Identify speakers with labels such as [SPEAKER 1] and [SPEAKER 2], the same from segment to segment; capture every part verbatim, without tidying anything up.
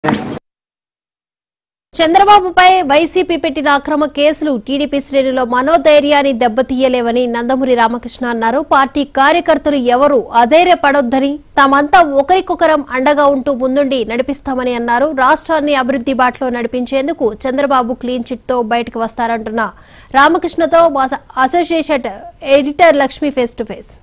[SPEAKER 1] చంద్రబాబుపై వైసీపీ పెట్టిన అక్రమ కేసులు టీడీపీ శ్రేణుల్లో మనోధైర్యాన్ని దెబ్బతీయలేవని నందమూరి రామకృష్ణ అన్నారు. పార్టీ కార్యకర్తలు ఎవరు అధైర్యపడొద్దని తామంతా ఒకరికొకరం అండగా ఉంటూ ముందుండి నడిపిస్తామని అన్నారు. రాష్ట్రాన్ని అభివృద్ధి బాటలో నడిపించేందుకు చంద్రబాబు క్లీన్ చిట్ తో బయటకు వస్తారంటున్న రామకృష్ణతో association editor Lakshmi face to face.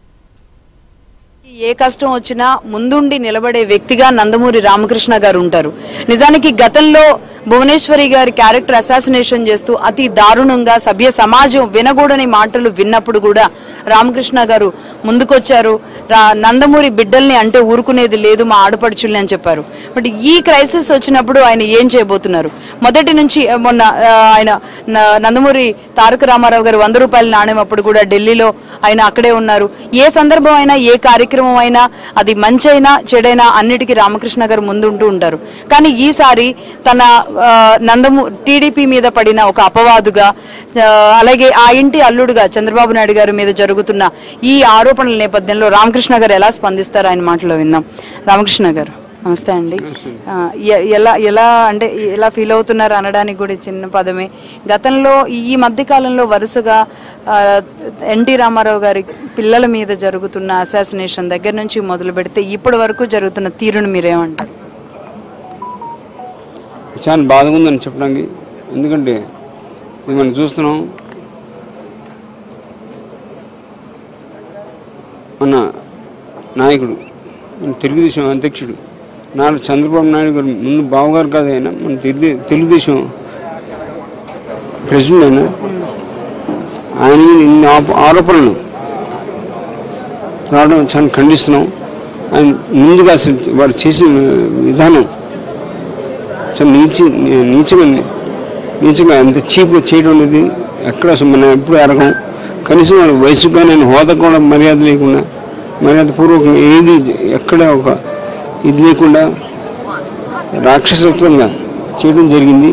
[SPEAKER 2] ఏ కష్టం వచ్చినా ముందుండి నిలబడే వ్యక్తిగా నందమూరి రామకృష్ణ గారు ఉంటారు. నిజానికి గతంలో భువనేశ్వరి గారి క్యారెక్టర్ అసాసినేషన్ చేస్తూ అతి దారుణంగా సభ్య సమాజం వినగూడని మాటలు విన్నప్పుడు కూడా రామకృష్ణ గారు ముందుకొచ్చారు. నందమూరి బిడ్డల్ని అంటే ఊరుకునేది లేదు మా ఆడపడుచుల్ని అని చెప్పారు. బట్ ఈ క్రైసిస్ వచ్చినప్పుడు ఆయన ఏం చేయబోతున్నారు? మొదటి నుంచి మొన్న ఆయన నందమూరి తారక రామారావు గారు వంద రూపాయల నాణ్యం అప్పుడు కూడా ఢిల్లీలో ఆయన అక్కడే ఉన్నారు. ఏ సందర్భం అయినా ఏ కార్యక్రమం అయినా అది మంచైనా చెడైనా అన్నిటికీ రామకృష్ణ గారు ముందుంటూ ఉంటారు. కానీ ఈసారి తన నందము టీడీపీ మీద పడిన ఒక అపవాదుగా, అలాగే ఆ ఇంటి అల్లుడుగా చంద్రబాబు నాయుడు గారి మీద జరుగుతున్న ఈ ఆరోపణల నేపథ్యంలో రామకృష్ణ గారు ఎలా స్పందిస్తారు ఆయన మాటలో విందాం. రామకృష్ణ గారు నమస్తే అండి. ఎలా ఎలా అంటే ఎలా ఫీల్ అవుతున్నారు అనడానికి కూడా చిన్న పదమే. గతంలో ఈ మధ్య కాలంలో వరుసగా ఎన్టీ రామారావు గారి పిల్లల మీద జరుగుతున్న అసాసినేషన్ దగ్గర నుంచి మొదలు పెడితే ఇప్పటి వరకు జరుగుతున్న తీరును మీరేమంటారు?
[SPEAKER 3] చాలా బాధగా ఉందని చెప్పడానికి. ఎందుకంటే ఇది మనం చూస్తున్నాం, మన నాయకుడు మన తెలుగుదేశం అధ్యక్షుడు నాడు చంద్రబాబు నాయుడు గారు, ముందు బావగారు కాదు అయినా మన తెలుగు తెలుగుదేశం ప్రెసిడెంట్ అయినా ఆయన ఇన్ని ఆరోపణలు రావడం చాలా ఖండిస్తున్నాం. ఆయన ముందుగా అసలు వారు చేసిన విధానం చాలా నీచి నీచంగా నీచంగా అంత చీప్గా చేయడం అనేది ఎక్కడ అసలు మనం ఎప్పుడు ఎరగం. కనీసం వాళ్ళ వయసుగా నేను హోదా కూడా మర్యాద లేకుండా, మర్యాద పూర్వకంగా ఏది ఎక్కడ ఒక ఇది లేకుండా రాక్షసత్వంగా చేయడం జరిగింది.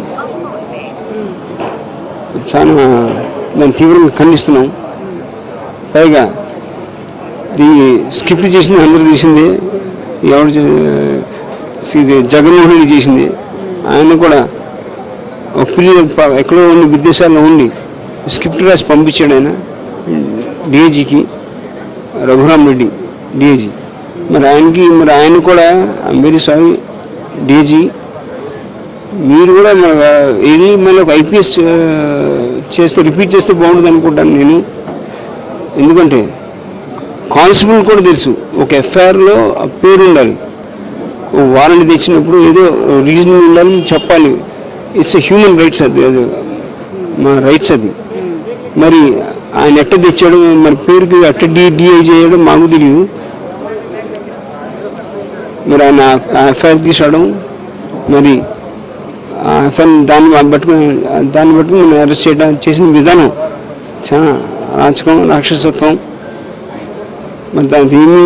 [SPEAKER 3] చాలా దాన్ని తీవ్రంగా ఖండిస్తున్నాం. పైగా దీన్ని స్క్రిప్ట్ చేసింది అందరూ తీసింది, ఎవరు జగన్మోహన్ రెడ్డి చేసింది. ఆయన కూడా ఒక పిల్లలు ఎక్కడో ఉండి విదేశాల్లో ఉండి స్క్రిప్ట్ రాసి పంపించాడు ఆయన డిఐజీకి, రఘురామ్ రెడ్డి డిఐజీ. మరి ఆయనకి మరి ఆయన కూడా వెరీ సారీ డిఐజీ, మీరు కూడా మన వెళ్ళి మళ్ళీ ఒక ఐపీఎస్ చేస్తే రిపీట్ చేస్తే బాగుంటుంది అనుకుంటాను నేను. ఎందుకంటే కానిస్టేబుల్ కూడా తెలుసు ఒక ఎఫ్ఐఆర్లో పేరు ఉండాలి, వారెంట్ తెచ్చినప్పుడు ఏదో రీజన్ ఉండాలని చెప్పాలి. ఇట్స్ హ్యూమన్ రైట్స్, అది అది మా రైట్స్ అది. మరి ఆయన ఎట్ట తెచ్చాడు, మరి పేరుకి అట్ట డి డిఐ చేయడం మాకు తెలియదు. మరి ఆయన ఎఫ్ఐఆర్ తీసుకోవడం, మరి ఆ ఎఫ్ఐఆర్ దాన్ని పట్టుకుని దాన్ని బట్టి మనం అరెస్ట్ చేయడం చేసిన విధానం చాలా రాచకం, రాక్షసత్వం. మరి దానికి ఏమీ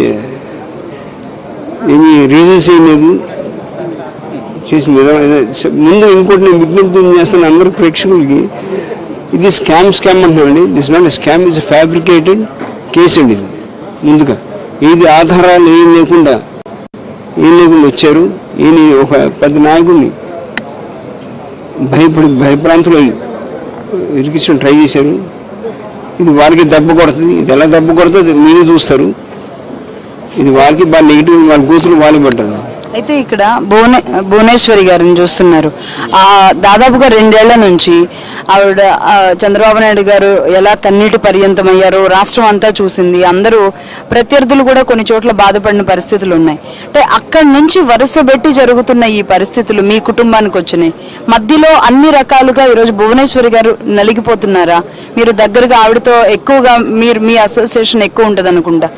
[SPEAKER 3] ఏమీ రీజన్స్ ఏం లేదు చేసిన విధానం. ముందు ఇంకోటి నేను విజ్ఞప్తి చేస్తాను అందరూ ప్రేక్షకులకి, ఇది స్కామ్ స్కామ్ అంటున్నామండి. This not scam, it's fabricated case అండి. ఇది ముందుగా ఏది ఆధారాలు ఏం లేకుండా ఏం లేకుండా వచ్చారు. ఈయన ఒక పెద్ద నాయకుడిని భయపడి భయప్రాంతులు ఇరికించడం ట్రై చేశారు. ఇది వారికి దెబ్బ కొడుతుంది. ఇది ఎలా దెబ్బ కొడుతుందో మీరు చూస్తారు. ఇది వారికి బాగా నెగిటివ్, వాళ్ళ కూతురు వాళ్ళు పడ్డారు.
[SPEAKER 2] అయితే ఇక్కడ భువనే భువనేశ్వరి గారిని చూస్తున్నారు. ఆ దాదాపుగా రెండేళ్ల నుంచి ఆవిడ చంద్రబాబు నాయుడు గారు ఎలా కన్నీటి పర్యంతమయ్యారో రాష్ట్రం అంతా చూసింది. అందరూ ప్రత్యర్థులు కూడా కొన్ని చోట్ల బాధపడిన పరిస్థితులు ఉన్నాయి. అంటే అక్కడి నుంచి వరుస పెట్టి జరుగుతున్న ఈ పరిస్థితులు మీ కుటుంబానికి వచ్చినాయి. మధ్యలో అన్ని రకాలుగా ఈరోజు భువనేశ్వరి గారు నలిగిపోతున్నారా? మీరు దగ్గరగా ఆవిడతో ఎక్కువగా మీరు మీ అసోసియేషన్ ఎక్కువ ఉంటుంది అనుకుంటా.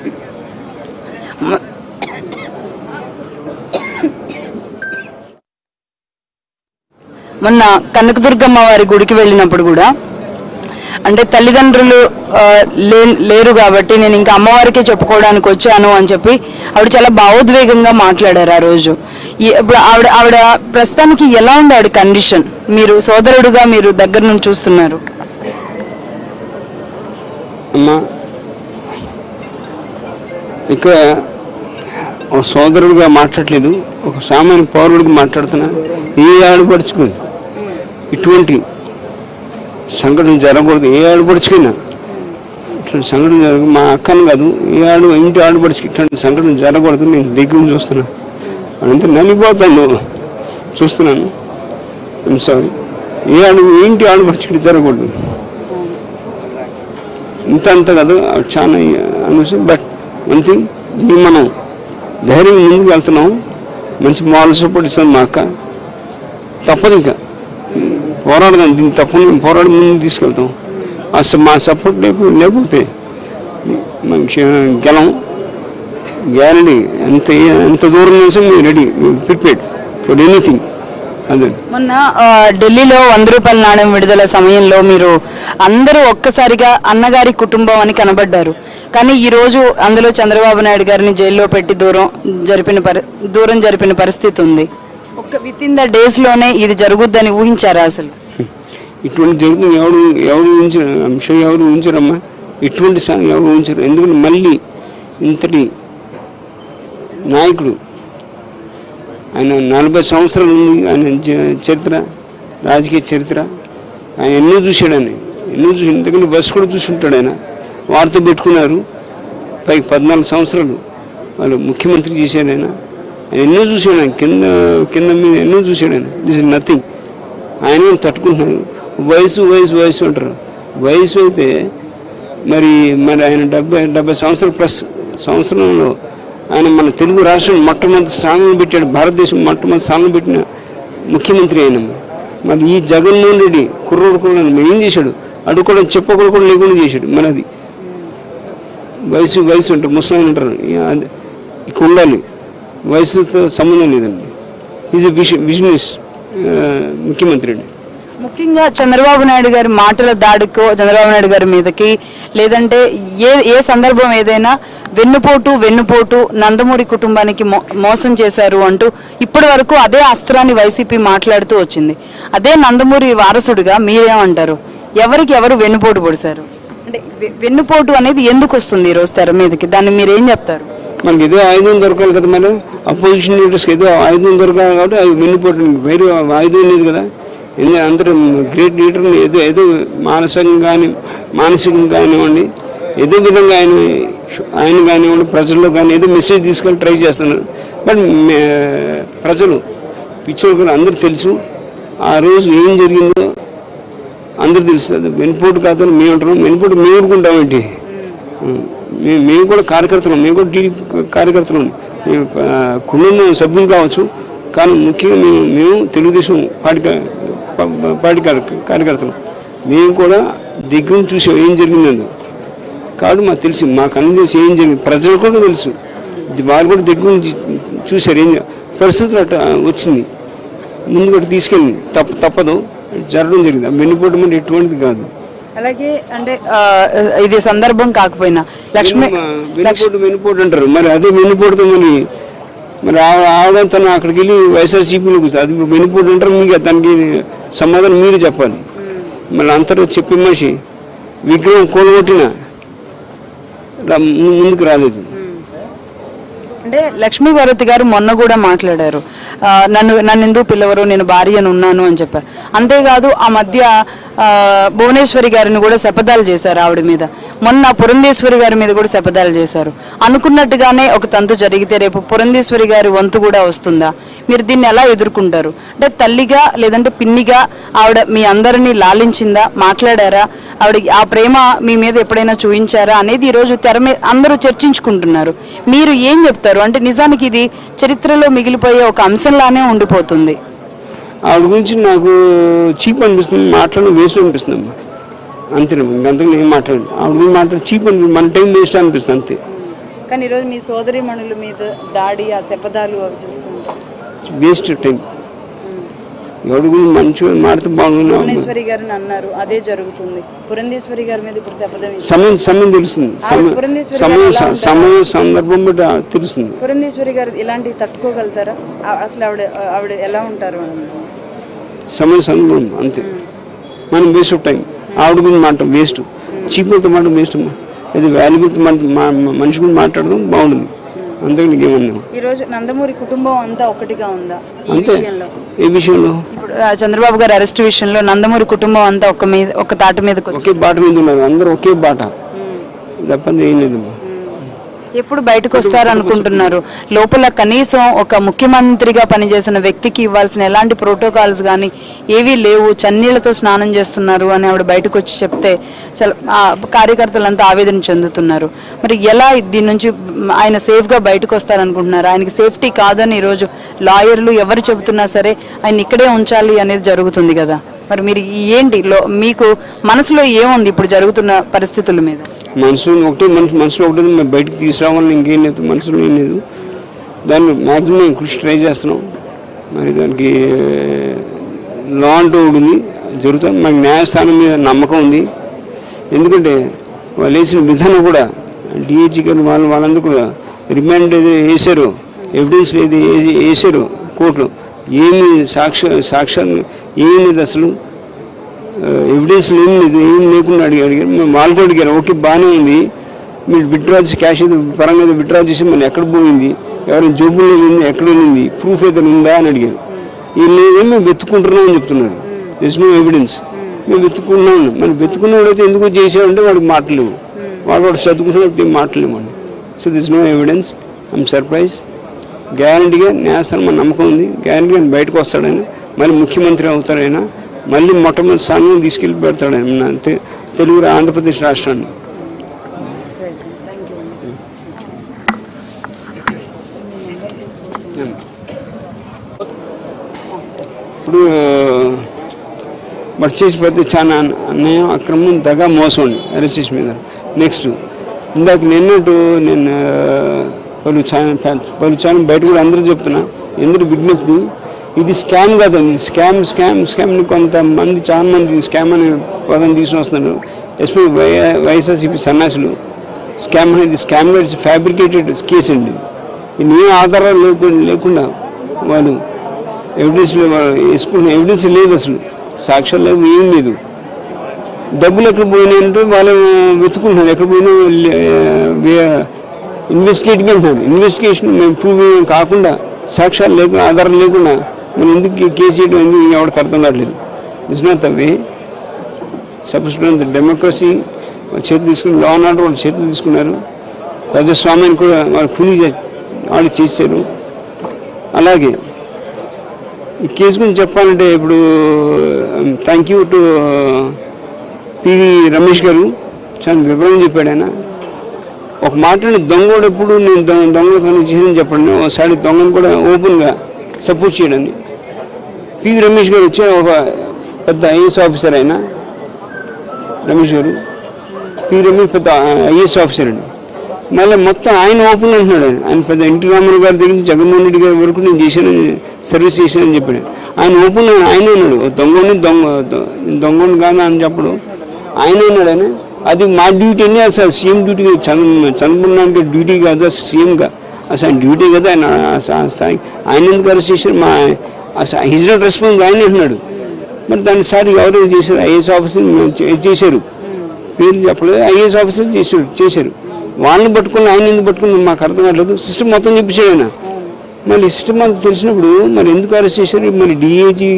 [SPEAKER 2] మొన్న కనకదుర్గమ్మ వారి గుడికి వెళ్ళినప్పుడు కూడా అంటే తల్లిదండ్రులు లేరు కాబట్టి నేను ఇంకా అమ్మవారికే చెప్పుకోవడానికి వచ్చాను అని చెప్పి ఆవిడ చాలా భావోద్వేగంగా మాట్లాడారు ఆ రోజు. ఇప్పుడు ఆవిడ ఆవిడ ప్రస్తుతానికి ఎలా ఉంది ఆవిడ కండిషన్? మీరు సోదరుడుగా మీరు దగ్గర నుంచి చూస్తున్నారు.
[SPEAKER 3] అమ్మా ఇక్కడ ఒక సోదరుడిగా మాట్లాడలేదు, ఒక సామాన్య పౌరుడికి మాట్లాడుతున్నా. ఏ ఆడపడుచుకుని ఇటువంటి సంఘటన జరగకూడదు. ఏ ఆడపడుచుకైనా ఇట్లాంటి సంఘటన జరగ మా అక్కను కాదు, ఏ ఆడు ఇంటి ఆడపడుచుకి ఇట్లాంటి సంఘటన జరగకూడదు. నేను దగ్గర చూస్తున్నా, అదంతా నలిపోతాను చూస్తున్నాను. I'm sorry. ఏ ఆడు ఇంటి ఆడపడుచుకి జరగకూడదు. ఇంత అంత కాదు, చాలా అనుసరి. బట్ వన్ థింగ్, దీన్ని మనం ధైర్యం ముందుకు వెళ్తున్నాం. మంచి మారల్ సపోర్ట్ ఇస్తాను మా అక్క. తప్పదు, ఇంకా పోరాడదాం. దీన్ని తప్పని పోరాడి ముందుకు తీసుకెళ్తాం. అసలు మా సపోర్ట్ లేకపోతే లేకపోతే మంచి గెలం గ్యారంటీ. ఎంత ఎంత దూరం నుంచి మేము రెడీ, ప్రిపేర్డ్ ఫర్ ఎనీథింగ్. అదే
[SPEAKER 2] మొన్న ఢిల్లీలో వంద రూపాయల నాణ్యం విడుదల సమయంలో మీరు అందరూ ఒక్కసారిగా అన్నగారి కుటుంబం అని కనబడ్డారు. కానీ ఈ రోజు అందులో చంద్రబాబు నాయుడు గారిని జైల్లో పెట్టి దూరం జరిపిన పరి దూరం జరిపిన పరిస్థితి ఉంది. ఒక్క విత్ ఇన్ ద డేస్ లోనే ఇది జరుగుద్దని ఊహించారా అసలు?
[SPEAKER 3] ఇటువంటి జరుగుతుంది. ఎవరు ఎవరు ఊహించారు? అంశం ఎవరు ఊహించారమ్మా? ఇటువంటి ఎవరు ఊహించారు? ఎందుకంటే మళ్ళీ ఇంతటి నాయకుడు, ఆయన నలభై సంవత్సరాలు ఉంది ఆయన చరిత్ర, రాజకీయ చరిత్ర. ఆయన ఎన్నో చూశాడు, ఆయన ఎన్నో చూసి, ఎందుకంటే బస్సు కూడా చూసుంటాడు. ఆయన వారితో పెట్టుకున్నారు. పైకి పద్నాలుగు సంవత్సరాలు వాళ్ళు ముఖ్యమంత్రి చేశాడు. ఆయన ఆయన ఎన్నో చూశాడు. ఆయన కింద కింద మీద ఎన్నో చూశాడు. ఆయన దిస్ ఇస్ నథింగ్. ఆయన తట్టుకుంటున్నారు. వయసు వయసు వయసు అంటారు. వయసు అయితే మరి మరి ఆయన డెబ్బై డెబ్బై సంవత్సరాల ప్లస్ సంవత్సరంలో ఆయన మన తెలుగు రాష్ట్రం మొట్టమొదటి స్థానంలో పెట్టాడు. భారతదేశం మొట్టమొదటి స్థానంలో పెట్టిన ముఖ్యమంత్రి అయిన. మరి ఈ జగన్మోహన్ రెడ్డి కుర్రోడు కూడా ఏం చేశాడు? అడుగుకోవడం చెప్పకూడదు కూడా లేకుండా చేశాడు. మరి అది వయసు వయసు అంటారు, ముసలి అంటారు. అది ఇక ఉండాలి, వయసుతో సంబంధం లేదండి. ఈజ్ ఎ విజ బిజినెస్ ముఖ్యమంత్రి అండి.
[SPEAKER 2] ముఖ్యంగా చంద్రబాబు నాయుడు గారి మాటల దాడికో, చంద్రబాబు నాయుడు గారి మీదకి, లేదంటే ఏ ఏ సందర్భం ఏదైనా వెన్నుపోటు వెన్నుపోటు నందమూరి కుటుంబానికి మోసం చేశారు అంటూ ఇప్పటి వరకు అదే అస్త్రాన్ని వైసీపీ మాట్లాడుతూ వచ్చింది. అదే నందమూరి వారసుడిగా మీరేమంటారు? ఎవరికి ఎవరు వెన్నుపోటు పొడిశారు? అంటే వెన్నుపోటు అనేది ఎందుకు వస్తుంది ఈరోజు తెర మీదకి? దాన్ని మీరు ఏం చెప్తారు?
[SPEAKER 3] మనకి ఏదో ఆయుధం దొరకాలి కదా, మరి అపోజిషన్ లీడర్స్కి ఏదో ఆయుధం దొరకాలి కాబట్టి అవి వెన్నుపోటు. వేరే ఆయుధం లేదు కదా. ఎందుకంటే అందరూ గ్రేట్ లీడర్ని ఏదో ఏదో మానసికంగా కానీ మానసికంగా కానివ్వండి, ఏదో విధంగా ఆయన ఆయన కానివ్వండి ప్రజల్లో కానీ ఏదో మెసేజ్ తీసుకొని ట్రై చేస్తున్నారు. బట్ ప్రజలు పిచ్చోళ్ళు అందరూ తెలుసు ఆ రోజు ఏం జరిగిందో అందరూ తెలుస్తుంది. వెన్నుపోటు కాదని మేము అంటున్నాం. వెన్నుపోటు మేము ఊరుకుంటామేంటి? మేము మేము కూడా కార్యకర్తలు, మేము కూడా టీడీపీ కార్యకర్తలు, మేము కుటుంబ సభ్యులు కావచ్చు. కానీ ముఖ్యంగా మేము మేము తెలుగుదేశం పార్టీ పార్టీ కార్యకర్తలు. మేము కూడా దగ్గర చూసాం ఏం జరిగిందని. కాబట్టి మాకు తెలుసు, మాకు అన్ని తెలిసి ఏం జరిగింది. ప్రజలకు కూడా తెలుసు, వాళ్ళు కూడా దగ్గర నుంచి చూశారు ఏం పరిస్థితులు అట్లా వచ్చింది. ముందు కూడా తీసుకెళ్ళి తప్ప తప్పదు జరగడం జరిగింది. వెన్నుపోవడం అంటే ఎటువంటిది కాదు.
[SPEAKER 2] అలాగే అంటే ఇది సందర్భం కాకపోయినా లక్ష్మి
[SPEAKER 3] వెన్నుపోటు వెన్నుపోటు అంటారు. మరి అదే వెన్నుపోటుతో మరి మరి ఆవిడ తను అక్కడికి వెళ్ళి వైఎస్ఆర్సీపీలో కూర్చో అది వెన్నుపోటు అంటారు. మీకు దానికి సమాధానం మీరు చెప్పాలి. మళ్ళీ అంతలో చెప్పే మనిషి విగ్రహం కూలగొట్టిన ముందుకు రాలేదు.
[SPEAKER 2] అంటే లక్ష్మీపార్వతి గారు మొన్న కూడా మాట్లాడారు, నన్ను నన్ను ఎందుకు పిల్లవరు, నేను భార్యను ఉన్నాను అని చెప్పారు. అంతేకాదు ఆ మధ్య భువనేశ్వరి గారిని కూడా శపథాలు చేశారు ఆవిడ మీద. మొన్న పురంధేశ్వరి గారి మీద కూడా శపథాలు చేశారు. అనుకున్నట్టుగానే ఒక తంతు జరిగితే రేపు పురంధేశ్వరి గారి వంతు కూడా వస్తుందా? మీరు దీన్ని ఎలా ఎదుర్కొంటారు? అంటే తల్లిగా లేదంటే పిన్నిగా ఆవిడ మీ అందరినీ లాలించిందా? మాట్లాడారా? ఆవిడ ఆ ప్రేమ మీ మీద ఎప్పుడైనా చూపించారా అనేది ఈరోజు తెర మీద అందరూ చర్చించుకుంటున్నారు. మీరు ఏం చెప్తారు? అంటే నిజానికి ఇది చరిత్రలో మిగిలిపోయే ఒక అంశంలానే ఉండిపోతుంది.
[SPEAKER 3] ఆవిడ గురించి నాకు చీప్ అనిపిస్తుంది, మాట్లాడడం వేస్ట్ అనిపిస్తుంది అమ్మా. అంతేనమ్మా, ఇంకంతకు నేను మాట్లాడు ఆవిడ గురించి మాట్లాడి చీప్ అనిపిస్తుంది, మన టైం వేస్ట్ అనిపిస్తుంది అంతే.
[SPEAKER 2] కానీ ఈరోజు మీ సోదరి మణుల మీద దాడి, ఆ శపథాలు అవి చూస్తుంటారు
[SPEAKER 3] వేస్ట్ టైం. ఎవరి గురించి మంచిగా మాడితే బాగుంది.
[SPEAKER 2] పురంధేశ్వరి గారిని అన్నారు, అదే జరుగుతుంది. పురంధేశ్వరి గారి మీద ఇప్పుడు శపథం
[SPEAKER 3] సమయం సమయం తెలుస్తుంది, సమయం సమయం సందర్భం బట్టి తెలుస్తుంది.
[SPEAKER 2] పురంధేశ్వరి గారు ఇలాంటివి తట్టుకోగలుగుతారా? అసలు ఆవిడ ఆవిడ ఎలా ఉంటారు?
[SPEAKER 3] సమయం సందర్భం అంతే. మనం వేస్ట్ ఆఫ్ టైం. ఆవిడ గురించి మాట వేస్ట్, చీపులతో మాట వేస్ట్ అమ్మా. అది వాల్యుబుల్తో మనిషి గురించి మాట్లాడడం బాగుంటుంది. అంతకు నీకేమన్నా.
[SPEAKER 2] ఈ రోజు నందమూరి కుటుంబం అంతా ఒకటిగా ఉందా
[SPEAKER 3] అంతే ఏ విషయంలో?
[SPEAKER 2] ఇప్పుడు చంద్రబాబు గారి అరెస్ట్ విషయంలో నందమూరి కుటుంబం అంతా ఒక మీద ఒక తాటి మీద
[SPEAKER 3] ఒకే బాట మీద ఉన్నారు, అందరూ ఒకే బాట తప్పని ఏం లేదు.
[SPEAKER 2] ఎప్పుడు బయటకు వస్తారు అనుకుంటున్నారు? లోపల కనీసం ఒక ముఖ్యమంత్రిగా పనిచేసిన వ్యక్తికి ఇవ్వాల్సిన ఎలాంటి ప్రోటోకాల్స్ కానీ ఏవీ లేవు, చన్నీళ్లతో స్నానం చేస్తున్నారు అని ఆవిడ బయటకు వచ్చి చెప్తే చాలా కార్యకర్తలంతా ఆవేదన చెందుతున్నారు. మరి ఎలా దీని నుంచి ఆయన సేఫ్గా బయటకు వస్తారనుకుంటున్నారు? ఆయనకి సేఫ్టీ కాదని ఈరోజు లాయర్లు ఎవరు చెబుతున్నా సరే ఆయన ఇక్కడే ఉంచాలి అనేది జరుగుతుంది కదా. మరి మీరు ఏంటి మీకు మనసులో ఏముంది ఇప్పుడు జరుగుతున్న పరిస్థితుల మీద?
[SPEAKER 3] మనసులో ఒకటే మనసు మనసులో ఒకటి మేము బయటకు తీసుకురావాలని ఇంకేం లేదు, మనసులో ఏం లేదు. దాన్ని మ్యాక్సిమం మేము కృషి ట్రై చేస్తున్నాం. మరి దానికి లా అంటూ ఉంది జరుగుతుంది. మాకు న్యాయస్థానం మీద నమ్మకం ఉంది. ఎందుకంటే వాళ్ళు వేసిన విధానం కూడా డిఏజీ గారు వాళ్ళు వాళ్ళందరూ కూడా రిమాండ్ ఏదో వేశారు, ఎవిడెన్స్ ఏది వేశారు కోర్టులో, ఏమి సాక్ష్య సాక్ష్యాలు ఏం లేదు, అసలు ఎవిడెన్స్లు ఏం లేదు, ఏం లేకుండా అడిగి అడిగారు. మేము వాళ్ళు అడిగారు, ఓకే బాగానే ఉంది, మీరు విత్డ్రా చేసి క్యాష్ ఏదో పరంగా ఏదో విత్డ్రా చేసి మళ్ళీ ఎక్కడ పోయింది, ఎవరైనా జోబుల్లో ఉంది, ఎక్కడ ఉంది, ప్రూఫ్ ఏదైనా ఉందా అని అడిగారు. వీళ్ళు ఏం మేము వెతుక్కుంటున్నామని చెప్తున్నారు. దిస్ నో ఎవిడెన్స్, మేము వెతుక్కున్నాం. మరి వెతుకున్నవాడైతే ఎందుకు చేసామంటే వాడికి మాటలేవు, వాడు వాడు చదువుకున్నట్టు ఏం మాటలేమండి. So this no evidence, I'm surprise. గ్యారంటీగా న్యాయస్థానం మన నమ్మకం ఉంది, గ్యారంటీగా బయటకు వస్తాడని, మళ్ళీ ముఖ్యమంత్రి అవుతాడైనా, మళ్ళీ మొట్టమొదటి స్థానం తీసుకెళ్ళి పెడతాడని మన తెలుగు ఆంధ్రప్రదేశ్ రాష్ట్రాన్ని. ఇప్పుడు బట్ చేసి పెడితే చాలా అన్యాయం, అక్రమం, దగా, మోసం అరెస్ట్ మీద. నెక్స్ట్ ఇందాక నిన్నట్టు నేను పలు ఛానల్ పలు ఛానల్ బయట కూడా అందరూ చెప్తున్నా, ఎందుకు విజ్ఞప్తి, ఇది స్కామ్ కాదండి, స్కామ్ స్కామ్ స్కామ్ని కొంతమంది చాలా మంది స్కామ్ అనే పదం తీసుకుని వస్తున్నారు. ఎస్పెషల్ వై వైఎస్ఆర్సీపీ సన్నాసులు. స్కామ్ అనేది స్కామ్ ఇట్స్ ఫ్యాబ్రికేటెడ్ కేసు అండి. ఇది ఏ ఆధారాలు లేకుండా లేకుండా వాళ్ళు ఎవిడెన్స్ వేసుకుంటున్న ఎవిడెన్స్ లేదు, అసలు సాక్ష్యాలు లేవు, ఏం లేదు. డబ్బులు ఎక్కడ పోయినాయంటే వాళ్ళు వెతుకుంటున్నారు, ఎక్కడ పోయినా ఇన్వెస్టిగేట్గా ఉంటారు. ఇన్వెస్టిగేషన్ మేము ప్రూవ్ కాకుండా సాక్ష్యాలు లేకుండా ఆధారం లేకుండా మనం ఎందుకు కేసు చేయడం ఎందుకు ఎవరికి అర్థం కావట్లేదు. This not the way. Suppose democracy చేతులు తీసుకుని, లా అండ్ ఆర్డర్ వాళ్ళు చేతులు తీసుకున్నారు, ప్రజాస్వామ్యాన్ని కూడా వాళ్ళు కూలీ వాళ్ళు చేశారు. అలాగే ఈ కేసు గురించి చెప్పాలంటే ఇప్పుడు thank you to PV Ramesh garu, చాలా వివరంగా చెప్పాడు ఆయన. ఒక మాటని దొంగోడు ఎప్పుడు నేను దొంగతనం చేసి చెప్పండి, ఒకసారి దొంగను కూడా ఓపెన్గా సపోర్ట్ చేయడాన్ని. పివి రమేష్ గారు వచ్చే ఒక పెద్ద ఐఏఎస్ ఆఫీసర్ ఆయన రమేష్ గారు, పివి రమేష్ పెద్ద ఐఏఎస్ ఆఫీసర్ అండి. మళ్ళీ మొత్తం ఆయన ఓపెన్ అంటున్నాడు. ఆయన ఆయన పెద్ద ఎన్టీ రామారావు గారి దగ్గర నుంచి జగన్మోహన్ రెడ్డి గారి వరకు నేను చేశాను, సర్వీస్ చేశానని చెప్పాడు. ఆయన ఓపెన్ ఆయన అన్నాడు, దొంగని దొంగ దొంగని కానీ అని చెప్పడు, ఆయన అన్నాడు. ఆయన అది మా డ్యూటీ అని, అసలు CM duty, Chandra Chandrababu Naidu duty కాదు, అసలు సీఎంగా అసలు డ్యూటీ కదా ఆయన. ఆయన ఎందుకు అరెస్ట్ చేశారు, మా అసలు హిజ్ నాట్ రెస్పాన్స్ ఆయన అంటున్నాడు. మరి దాన్ని సారి ఎవరైనా చేశారు, ఐఏఎస్ ఆఫీసర్ చేశారు, పేరు చెప్పలేదు, ఐఏఎస్ ఆఫీసర్ చేశారు చేశారు వాళ్ళని పట్టుకుని ఆయన ఎందుకు పట్టుకుని మాకు అర్థం కావట్లేదు. సిస్టమ్ మొత్తం చెప్పేశాడు ఆయన. మళ్ళీ సిస్టమ్ అంతా తెలిసినప్పుడు మరి ఎందుకు అరెస్ట్ చేశారు? మరి డిఏజీ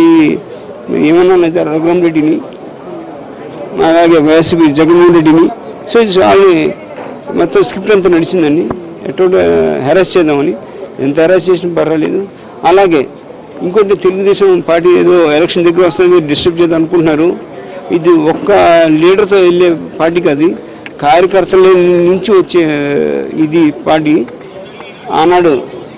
[SPEAKER 3] ఏమన్నా అయితే రఘురామ్ రెడ్డిని, అలాగే వైఎస్పీ జగన్మోహన్ రెడ్డిని, సో వాళ్ళని మొత్తం స్క్రిప్ట్ అంతా నడిచిందండి, ఎటో హెరాస్ చేద్దామని. ఎంత హెరాస్ చేసినా పర్వాలేదు. అలాగే ఇంకోటి తెలుగుదేశం పార్టీ ఏదో ఎలక్షన్ దగ్గర వస్తుంది డిస్టర్బ్ చేద్దాం అనుకుంటున్నారు. ఇది ఒక్క లీడర్తో వెళ్ళే పార్టీ కాదు, కార్యకర్తల నుంచి వచ్చే ఇది పార్టీ. ఆనాడు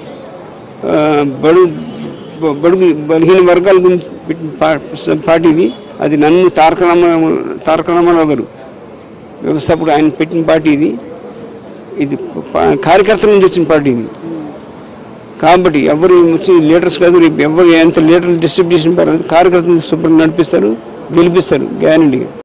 [SPEAKER 3] బడు బడుగు బలహీన వర్గాల గురించి పెట్టిన పార్టీది. అది నన్ను తారక రామారావు తారక రామారావు గారు వ్యవస్థాపకుడు, ఆయన పెట్టిన పార్టీ ఇది. ఇది కార్యకర్తల నుంచి వచ్చిన పార్టీ ఇది. కాబట్టి ఎవరు వచ్చి లీడర్స్ కాదు, రేపు ఎవరు ఎంత లీడర్లు డిస్ట్రిబ్యూషన్ కార్యకర్తలు సూపర్ నడిపిస్తారు, గెలిపిస్తారు గ్యారంటీగా.